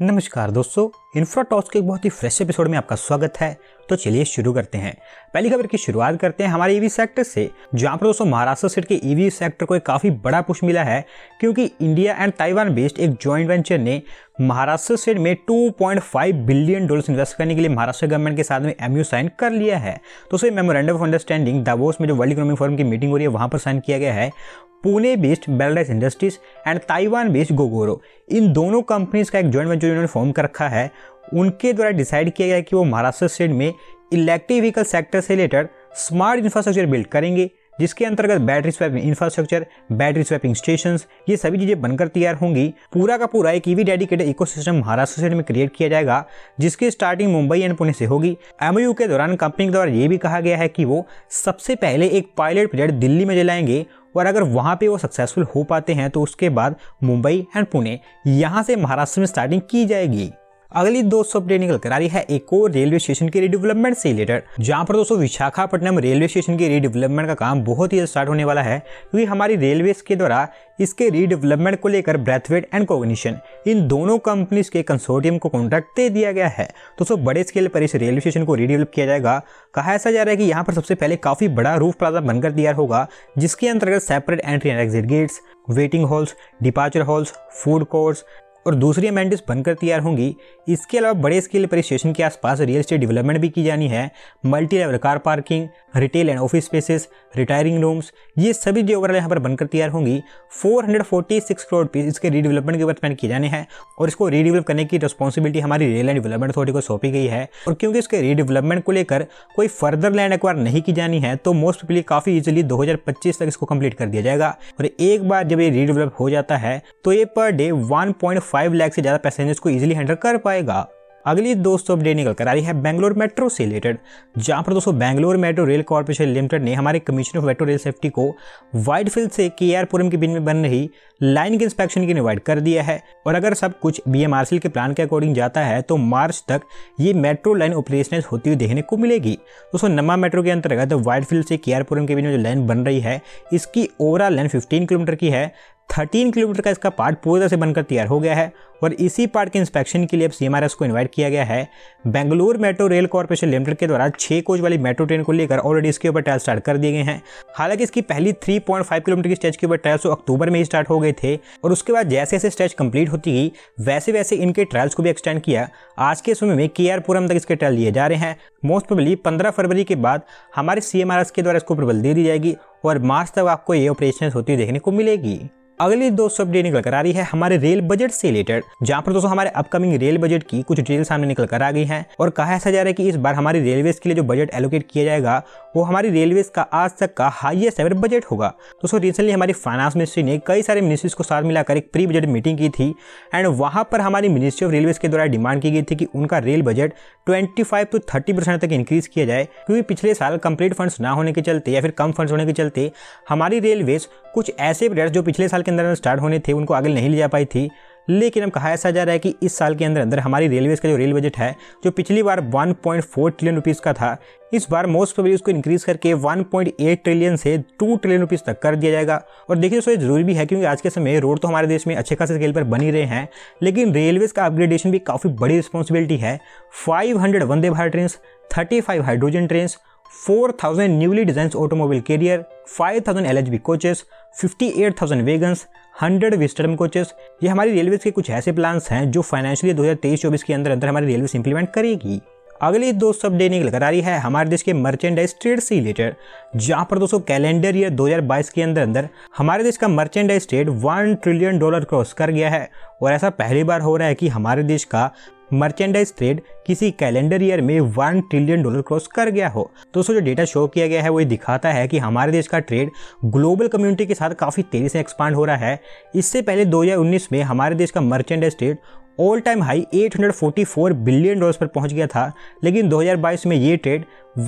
नमस्कार दोस्तों, infra talks के एक बहुत ही फ्रेश एपिसोड में आपका स्वागत है। तो चलिए शुरू करते हैं। पहली खबर की शुरुआत करते हैं हमारे ईवी सेक्टर से, जहां पर दोस्तों महाराष्ट्र स्टेट के ईवी सेक्टर को एक काफी बड़ा पुश मिला है, क्योंकि इंडिया एंड ताइवान बेस्ड एक जॉइंट वेंचर ने महाराष्ट्र स्टेट में $2.5 बिलियन इन्वेस्ट करने के लिए महाराष्ट्र गवर्नमेंट के साथ में एमयू साइन कर लिया है। तो उसे मेमोरेंडम ऑफ अंडरस्टैंडिंग दावोस में जो वर्ल्ड इकोनॉमिक फोरम की मीटिंग हो रही है वहां पर साइन किया गया है। पुणे बेस्ड बेलडाइस industries and Taiwan based Gogoro, इन दोनों कंपनीज का एक जॉइंट वेंचर उन्होंने फॉर्म कर रखा है। उनके द्वारा डिसाइड किया गया कि वो महाराष्ट्र स्टेट में इलेक्ट्रिक व्हीकल सेक्टर से रिलेटेड स्मार्ट इंफ्रास्ट्रक्चर बिल्ड करेंगे, जिसके अंतर्गत battery swapping infrastructure, battery swapping stations, ये सभी चीजें बनकर तैयार होंगी। पूरा का पूरा एक EV dedicated ecosystem Maharashtra state में क्रिएट किया जाएगा, जिसकी स्टार्टिंग मुंबई एंड पुणे से होगी। एमओयू के दौरान कंपनी के द्वारा ये भी कहा गया है कि वो सबसे पहले एक पायलट प्रोजेक्ट दिल्ली में चलाएंगे, और अगर वहां पे वो सक्सेसफुल हो पाते हैं तो उसके बाद मुंबई एंड पुणे, यहां से महाराष्ट्र में स्टार्टिंग की जाएगी। अगली दोस्तों अपडेट निकल कर आ रही है एक और रेलवे स्टेशन के रीडेवलपमेंट से रिलेटेड, जहां पर दोस्तों विशाखापट्टनम रेलवे स्टेशन के रीडेवलपमेंट का काम बहुत ही स्टार्ट होने वाला है, क्योंकि हमारी रेलवे के द्वारा इसके रीडेवलपमेंट को लेकर ब्रेथवेट एंड कॉग्निशन, इन दोनों कंपनीज के कंसोर्टियम को कॉन्ट्रैक्ट दे दिया गया है। दोस्तों बड़े स्केल पर इस रेलवे स्टेशन को रीडेवलप किया जाएगा। कहा ऐसा जा रहा है कि यहाँ पर सबसे पहले काफी बड़ा रूफ प्लाजा बनकर तैयार होगा, जिसके अंतर्गत separate entry and exit gates, waiting halls, departure halls, food courts और दूसरी अमेनिटीज बनकर तैयार होंगी। इसके अलावा बड़े स्केल पर स्टेशन के आसपास रियल एस्टेट डेवलपमेंट भी की जानी है। Multi level car parking, retail and office spaces, retiring rooms, ये सभी जो ओवरऑल यहाँ पर बनकर तैयार होंगी। 446 करोड़ रुपीज इसके रीडेवलपमेंट के ऊपर स्पेंड किए जाने हैं, और इसको रीडेवलप करने की रिस्पॉन्सिबिलिटी हमारी रेल एंड डेवलपमेंट अथॉरिटी को सौंपी गई है। और क्योंकि इसके रीडेवलपमेंट को लेकर कोई फर्दर लैंड एक्वायर नहीं की जानी है, तो मोस्ट प्रोबेबली काफी इजीली 2025 तक इसको कंप्लीट कर दिया जाएगा। और एक बार जब ये रीडेवलप हो जाता है तो ये पर डे 1.5 लाख से ज्यादा पैसेंजर्स को इजीली हैंडल कर पाएगा। अगली दोस्तों अपडेट निकल कर आ रही है बेंगलोर मेट्रो से रिलेटेड, जहां पर दोस्तों Bangalore metro rail corporation limited ने हमारे commissioner of metro rail safety को वाइटफील्ड से केआरपुरम के बीच में बन रही लाइन के इंस्पेक्शन की इनवाइट कर दिया है। और अगर सब कुछ बीएमआरसीएल के प्लान के अकॉर्डिंग जाता है तो मार्च तक ये मेट्रो लाइन ऑपरेशनल होती हुई देखने को मिलेगी। दोस्तों नमा मेट्रो के अंतर्गत वाइटफील्ड से केआरपुरम के बीच में जो लाइन बन रही है, इसकी ओवरऑल लाइन 15 किलोमीटर की है। 13 किलोमीटर का इसका पार्ट पूरी तरह से बनकर तैयार हो गया है, और इसी पार्ट के इंस्पेक्शन के लिए अब सीएमआरएस को इनवाइट किया गया है। Bengaluru metro rail corporation limited के द्वारा 6 कोच वाली मेट्रो ट्रेन को लेकर ऑलरेडी इसके ऊपर ट्रायल स्टार्ट कर दिए गए हैं। हालांकि इसकी पहली 3.5 किलोमीटर की स्ट्रेच के ऊपर ट्रायल्स अक्टूबर में ही स्टार्ट हो गए थे, और उसके बाद जैसे जैसे स्ट्रेच कंप्लीट होती गई वैसे वैसे इनके ट्रायल्स को भी एक्सटेंड किया। आज के समय में केआरपुरम तक इसके ट्रायल लिए जा रहे हैं। मोस्ट प्रोबेबली 15 फरवरी के बाद हमारे सीएमआरएस के द्वारा इसको अप्रूवल दे दी जाएगी, और मार्च तक आपको ये ऑपरेशन होती हुई देखने को मिलेगी। अगली दोस्तों अपडेट निकल कर आ रही है हमारे रेल बजट से रिलेटेड, जहां पर दोस्तों हमारे अपकमिंग रेल बजट की कुछ डिटेल सामने निकल कर आ गई हैं। और कहा ऐसा जा रहा है कि इस बार हमारी रेलवेज के लिए जो बजट एलोकेट किया जाएगा वो हमारी रेलवेज का आज तक का हाईएस्ट एवर बजट होगा। दोस्तों रिसेंटली हमारी फाइनेंस मिनिस्ट्री ने कई सारे मिनिस्ट्रीज को साथ मिलाकर एक प्री बजट मीटिंग की थी, एंड वहां पर हमारी मिनिस्ट्री ऑफ रेलवेज के द्वारा डिमांड की गई थी कि उनका रेल बजट 25 to 30% तक इंक्रीज किया जाए, क्योंकि पिछले साल कंप्लीट फंड्स ना होने के चलते या फिर कम फंड्स होने के चलते हमारी रेलवेज कुछ ऐसे प्रोजेक्ट्स जो पिछले साल के अंदर स्टार्ट होने थे उनको आगे नहीं ले जा पाई थी। लेकिन अब कहा ऐसा जा रहा है कि इस साल के अंदर अंदर हमारी रेलवेज का जो रेल बजट है, जो पिछली बार 1.4 ट्रिलियन रुपीस का था, इस बार मोस्ट प्रोबेबली उसको इंक्रीज करके 1.8 ट्रिलियन से 2 ट्रिलियन रुपीस तक कर दिया जाएगा। और देखिए दोस्तों ये जरूरी भी है, क्योंकि आज के समय रोड तो हमारे देश में अच्छे खासे स्केल पर बन ही रहे हैं, लेकिन रेलवेज का अपग्रेडेशन भी काफी बड़ी रिस्पॉन्सिबिलिटी है। 500 Vande Bharat train, 35 hydrogen train, 4000 newly design automobile carrier, 5000 LHB coaches, 58,000 wagons, 100 vistadome coaches, ये हमारी रेलवेज के कुछ ऐसे प्लान्स हैं जो फाइनेंशियली 2023-24 के अंदर अंदर हमारी रेलवे इंप्लीमेंट करेगी। अगली दोस्तों अपडेट निकल कर आ रही है हमारे देश के मर्चेंडाइज ट्रेड से रिलेटेड, जहां पर दोस्तों कैलेंडर ईयर 2022 के अंदर अंदर हमारे देश का मर्चेंडाइज ट्रेड $1 ट्रिलियन क्रॉस कर गया है। और ऐसा पहली बार हो रहा है कि हमारे देश का मर्चेंडाइज ट्रेड किसी कैलेंडर ईयर में $1 ट्रिलियन क्रॉस कर गया हो। दोस्तों जो डेटा शो किया गया है वो दिखाता है कि हमारे देश का ट्रेड ग्लोबल कम्युनिटी के साथ काफी तेजी से एक्सपांड हो रहा है। इससे पहले 2019 में हमारे देश का merchandise trade all time high $844 billion पर पहुंच गया था, लेकिन 2022 में ये ट्रेड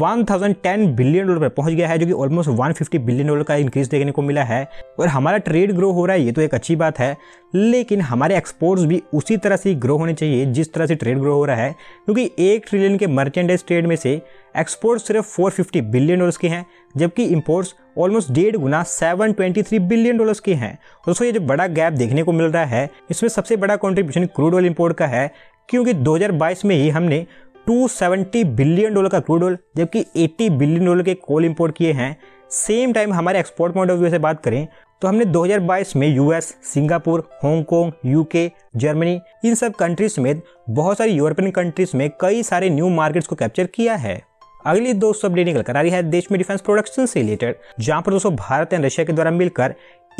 1010 बिलियन पर पहुंच गया है, जो कि ऑलमोस्ट $150 बिलियन का इंक्रीज देखने को मिला है। और हमारा ट्रेड ग्रो हो रहा है, ये तो एक अच्छी बात है, लेकिन हमारे एक्सपोर्ट्स भी उसी तरह से ग्रो होने चाहिए जिस तरह से ट्रेड ग्रो हो रहा है, क्योंकि 1 ट्रिलियन के मर्चेंडाइज ट्रेड में से एक्सपोर्ट सिर्फ 450 बिलियन डॉलर्स के हैं, जबकि इंपोर्ट्स ऑलमोस्ट 1.5 गुना 723 बिलियन डॉलर्स के हैं। दोस्तों ये जो बड़ा गैप देखने को मिल रहा है, इसमें सबसे बड़ा कंट्रीब्यूशन क्रूड ऑयल इंपोर्ट का है, क्योंकि 2022 में ही हमने 270 बिलियन डॉलर का क्रूड ऑयल जबकि 80 बिलियन डॉलर के कोल इंपोर्ट किए हैं। सेम टाइम हमारे एक्सपोर्ट पॉइंट ऑफ व्यू से बात करें तो हमने 2022 में US, Singapore, Hong Kong, UK, Germany, इन सब कंट्रीज समेत बहुत सारी यूरोपियन कंट्रीज में कई सारे न्यू मार्केट्स को कैप्चर किया है। अगली दोस्तों अपडेट निकल कर आ रही है देश में डिफेंस प्रोडक्शन से रिलेटेड, जहां पर दोस्तों भारत एंड रशिया के द्वारा मिलकर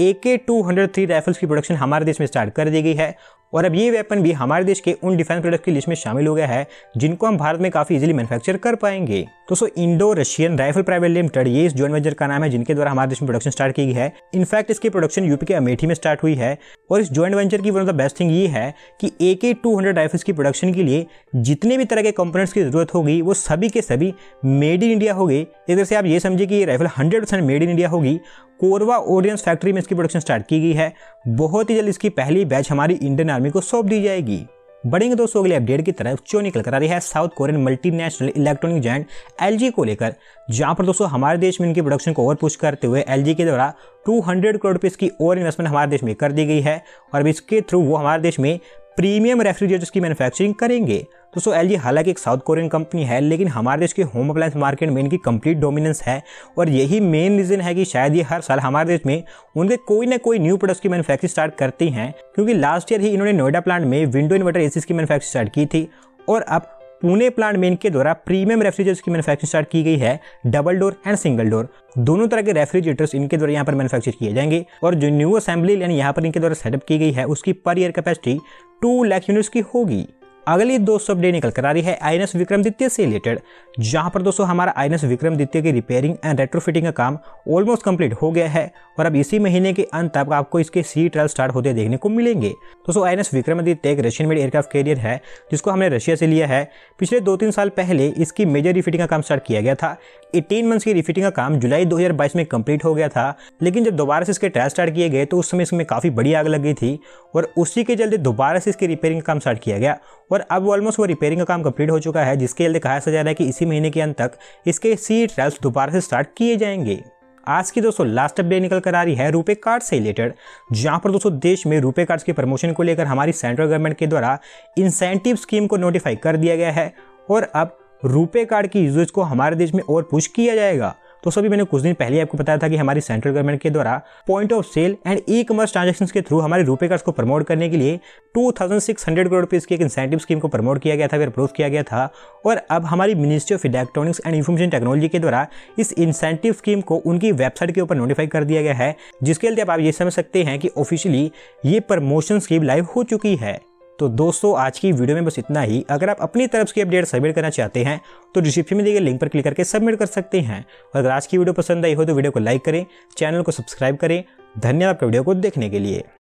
AK-203 राइफल्स की प्रोडक्शन हमारे देश में स्टार्ट कर दी गई है और अब ये वेपन भी हमारे देश के उन डिफेंस प्रोडक्ट की लिस्ट में शामिल हो गया है जिनको हम भारत में काफी इजीली मैन्युफैक्चर कर पाएंगे। दोस्तों Indo Russian rifle private limited ये इस जॉइंट वेंचर का नाम है जिनके द्वारा हमारे देश में प्रोडक्शन स्टार्ट की गई है। इनफैक्ट इसकी प्रोडक्शन यूपी के अमेठी में स्टार्ट हुई है और इस जॉइंट वेंचर की one of the best thing ये है कि AK-200 राइफल्स की प्रोडक्शन के लिए जितने भी तरह के कंपोनेंट्स की जरूरत होगी वो सभी के सभी मेड इन इंडिया होगी। एक तरह से आप ये समझिए कि ये राइफल 100% मेड इन इंडिया होगी। कोरबा ऑर्डिनेंस फैक्ट्री में इसकी प्रोडक्शन स्टार्ट की गई है। बहुत ही जल्द इसकी पहली बैच हमारी इंडियन आर्मी को सौंप दी जाएगी। बढ़ेंगे दोस्तों अगले अपडेट की तरफ, जो निकल कर आ रही है south Korean multinational electronic giant LG को लेकर, जहां पर दोस्तों हमारे देश में इनकी प्रोडक्शन को और पुश करते हुए LG के द्वारा 200 करोड़ रुपए की और इन्वेस्टमेंट हमारे देश में कर दी गई है और अब इसके थ्रू वो हमारे देश में प्रीमियम रेफ्रिजरेटर्स की मैन्युफैक्चरिंग करेंगे। दोस्तों LG हालांकि एक साउथ कोरियन कंपनी है, लेकिन हमारे देश के होम अप्लायंस मार्केट में इनकी कंप्लीट डोमिनेंस है और यही मेन रीजन है कि शायद ये हर साल हमारे देश में उनके कोई ना कोई न्यू प्रोडक्ट्स की मैन्युफैक्चरिंग स्टार्ट करती हैं, क्योंकि लास्ट ईयर ही इन्होंने नोएडा प्लांट में विंडो इन्वर्टर एसीज की मैन्युफैक्चरिंग स्टार्ट की थी और अब पुणे प्लांट में इनके द्वारा प्रीमियम रेफ्रिजरेटर्स की मैन्युफैक्चरिंग स्टार्ट की गई है। Double door and single door दोनों तरह के रेफ्रिजरेटर्स इनके द्वारा यहाँ पर मैन्युफैक्चर किए जाएंगे और जो न्यू असेंबली लाइन यहाँ पर इनके द्वारा सेटअप की गई है उसकी per year capacity 2 lakh units की होगी। अगली दोस्तों अपडेट निकल कर आ रही है INS विक्रमादित्य से रिलेटेड, जहां पर दोस्तों हमारा INS विक्रमादित्य की रिपेयरिंग एंड रेट्रोफिटिंग का काम ऑलमोस्ट कंप्लीट हो गया है और अब इसी महीने के अंत तक आपको इसके सी ट्रायल स्टार्ट होते देखने को मिलेंगे। दोस्तों INS विक्रमादित्य एक रशियन मेड एयरक्राफ्ट कैरियर है जिसको हमने रशिया से लिया है। पिछले 2-3 साल पहले इसकी मेजर रिफिटिंग का काम स्टार्ट किया गया था। 18 मंथ्स की रिफिटिंग का काम जुलाई 2022 में कंप्लीट हो गया था, लेकिन जब दोबारा से इसके ट्रायल स्टार्ट किए गए तो उस समय इसमें काफी बड़ी आग लग गई थी और उसी के चलते दोबारा से इसकी रिपेयरिंग का काम स्टार्ट किया गया और अब ऑलमोस्ट वो रिपेयरिंग का काम कंप्लीट हो चुका है, जिसके चलते कहा जा रहा है कि इसी महीने के अंत तक इसके सी ट्रायल्स दोबारा से स्टार्ट किए जाएंगे। आज की दोस्तों लास्ट अपडेट निकल कर आ रही है रुपे कार्ड से रिलेटेड, जहां पर दोस्तों देश में रुपे कार्ड्स के प्रमोशन को लेकर हमारी सेंट्रल गवर्नमेंट के द्वारा इंसेंटिव स्कीम को नोटिफाई कर दिया गया है और अब रुपे कार्ड की यूजेज को हमारे देश में और पुश किया जाएगा। तो सभी मैंने कुछ दिन पहले आपको बताया था कि हमारी सेंट्रल गवर्नमेंट के द्वारा point of sale and e-commerce transactions के थ्रू हमारे रुपे कार्ड्स को प्रमोट करने के लिए 2600 करोड़ रुपीस की एक इंसेंटिव स्कीम को प्रमोट किया गया था, फिर अप्रूव किया गया था और अब हमारी ministry of electronics and information technology के द्वारा इस इंसेंटिव स्कीम को उनकी वेबसाइट के ऊपर नोटिफाई कर दिया गया है, जिसके लिए आप ये समझ सकते हैं कि ऑफिशियली ये प्रमोशन स्कीम लाइव हो चुकी है। तो दोस्तों आज की वीडियो में बस इतना ही। अगर आप अपनी तरफ से अपडेट सबमिट करना चाहते हैं तो डिस्क्रिप्शन में दिए गए लिंक पर क्लिक करके सबमिट कर सकते हैं और अगर आज की वीडियो पसंद आई हो तो वीडियो को लाइक करें, चैनल को सब्सक्राइब करें। धन्यवाद आपका वीडियो को देखने के लिए।